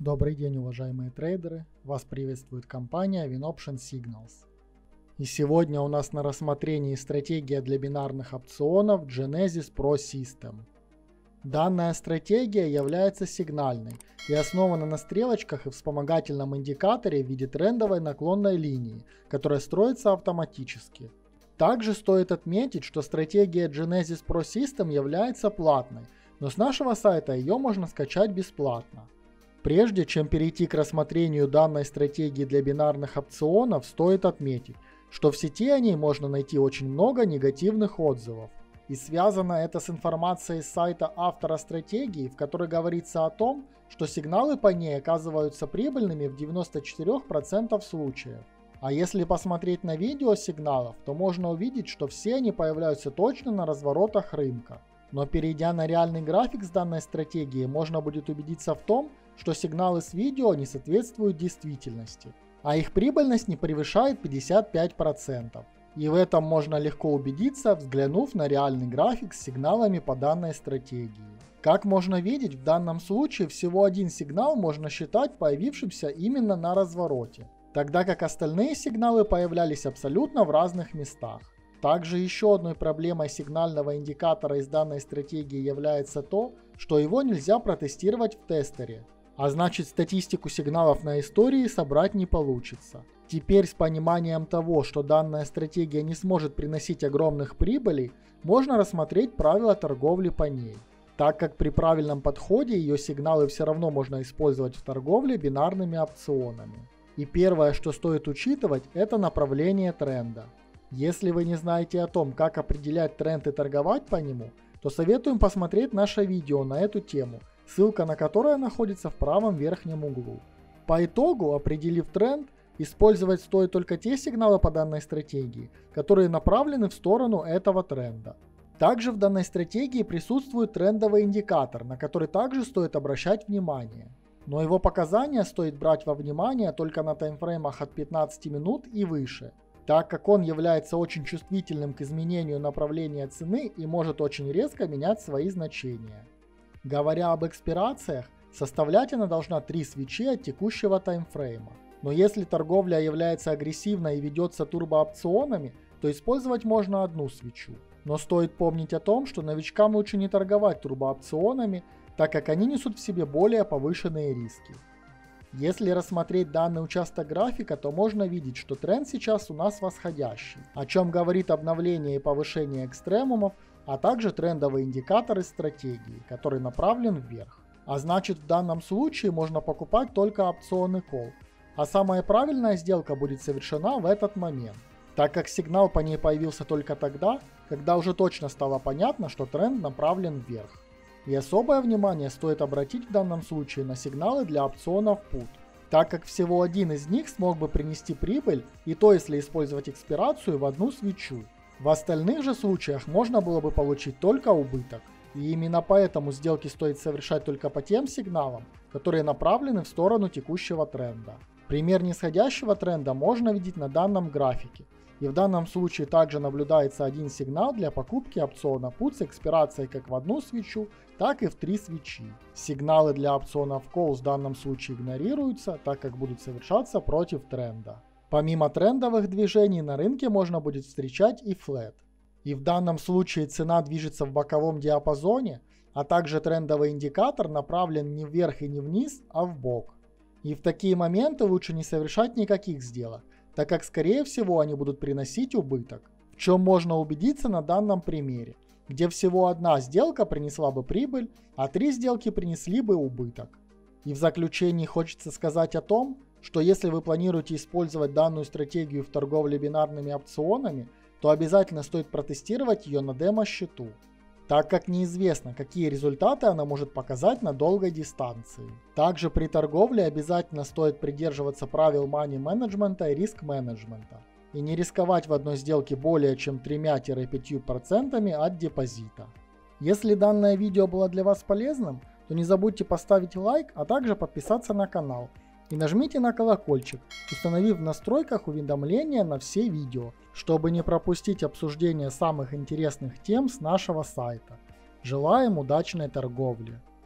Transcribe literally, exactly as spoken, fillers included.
Добрый день, уважаемые трейдеры! Вас приветствует компания WinOption Signals. И сегодня у нас на рассмотрении стратегия для бинарных опционов Genesis Pro System. Данная стратегия является сигнальной и основана на стрелочках и вспомогательном индикаторе в виде трендовой наклонной линии, которая строится автоматически. Также стоит отметить, что стратегия Genesis Pro System является платной, но с нашего сайта ее можно скачать бесплатно. Прежде чем перейти к рассмотрению данной стратегии для бинарных опционов, стоит отметить, что в сети о ней можно найти очень много негативных отзывов. И связано это с информацией с сайта автора стратегии, в которой говорится о том, что сигналы по ней оказываются прибыльными в девяноста четырёх процентах случаев. А если посмотреть на видео сигналов, то можно увидеть, что все они появляются точно на разворотах рынка. Но перейдя на реальный график с данной стратегией, можно будет убедиться в том, что сигналы с видео не соответствуют действительности, а их прибыльность не превышает пятьдесят пять процентов. И в этом можно легко убедиться, взглянув на реальный график с сигналами по данной стратегии. Как можно видеть, в данном случае всего один сигнал можно считать появившимся именно на развороте, тогда как остальные сигналы появлялись абсолютно в разных местах. Также еще одной проблемой сигнального индикатора из данной стратегии является то, что его нельзя протестировать в тестере, а значит статистику сигналов на истории собрать не получится. Теперь с пониманием того, что данная стратегия не сможет приносить огромных прибылей, можно рассмотреть правила торговли по ней, так как при правильном подходе ее сигналы все равно можно использовать в торговле бинарными опционами. И первое, что стоит учитывать, это направление тренда. Если вы не знаете о том, как определять тренд и торговать по нему, то советуем посмотреть наше видео на эту тему, ссылка на которое находится в правом верхнем углу. По итогу, определив тренд, использовать стоит только те сигналы по данной стратегии, которые направлены в сторону этого тренда. Также в данной стратегии присутствует трендовый индикатор, на который также стоит обращать внимание. Но его показания стоит брать во внимание только на таймфреймах от пятнадцати минут и выше, так как он является очень чувствительным к изменению направления цены и может очень резко менять свои значения. Говоря об экспирациях, составлять она должна три свечи от текущего таймфрейма. Но если торговля является агрессивной и ведется турбоопционами, то использовать можно одну свечу. Но стоит помнить о том, что новичкам лучше не торговать турбоопционами, так как они несут в себе более повышенные риски. Если рассмотреть данный участок графика, то можно видеть, что тренд сейчас у нас восходящий, о чем говорит обновление и повышение экстремумов, а также трендовый индикатор из стратегии, который направлен вверх. А значит, в данном случае можно покупать только опционы call, а самая правильная сделка будет совершена в этот момент, так как сигнал по ней появился только тогда, когда уже точно стало понятно, что тренд направлен вверх. И особое внимание стоит обратить в данном случае на сигналы для опционов put, так как всего один из них смог бы принести прибыль, и то если использовать экспирацию в одну свечу. В остальных же случаях можно было бы получить только убыток. И именно поэтому сделки стоит совершать только по тем сигналам, которые направлены в сторону текущего тренда. Пример нисходящего тренда можно видеть на данном графике. И в данном случае также наблюдается один сигнал для покупки опциона put с экспирацией как в одну свечу, так и в три свечи. Сигналы для опционов call в данном случае игнорируются, так как будут совершаться против тренда. Помимо трендовых движений на рынке можно будет встречать и флэт. И в данном случае цена движется в боковом диапазоне, а также трендовый индикатор направлен не вверх и не вниз, а в бок. И в такие моменты лучше не совершать никаких сделок, так как скорее всего они будут приносить убыток, в чем можно убедиться на данном примере, где всего одна сделка принесла бы прибыль, а три сделки принесли бы убыток. И в заключении хочется сказать о том, что если вы планируете использовать данную стратегию в торговле бинарными опционами, то обязательно стоит протестировать ее на демо-счету, так как неизвестно, какие результаты она может показать на долгой дистанции. Также при торговле обязательно стоит придерживаться правил money менеджмента и риск менеджмента и не рисковать в одной сделке более чем тремя-пятью процентами от депозита. Если данное видео было для вас полезным, то не забудьте поставить лайк, а также подписаться на канал. И нажмите на колокольчик, установив в настройках уведомления на все видео, чтобы не пропустить обсуждение самых интересных тем с нашего сайта. Желаем удачной торговли!